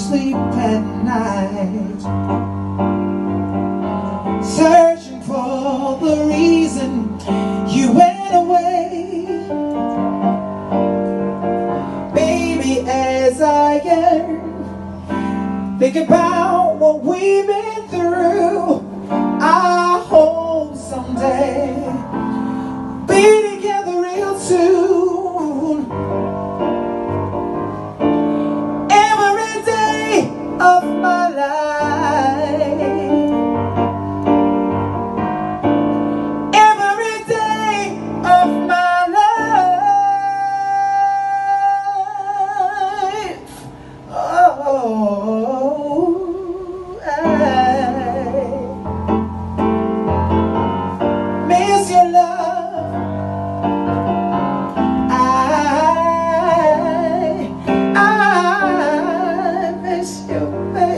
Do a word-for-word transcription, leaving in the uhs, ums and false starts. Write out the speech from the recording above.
sleep at night, searching for the reason you went away. Baby, as I yearn, think about what we've been through, I hope someday be together real soon. Every day of my life, every day of my life, oh, I miss your love, I, I miss you, baby.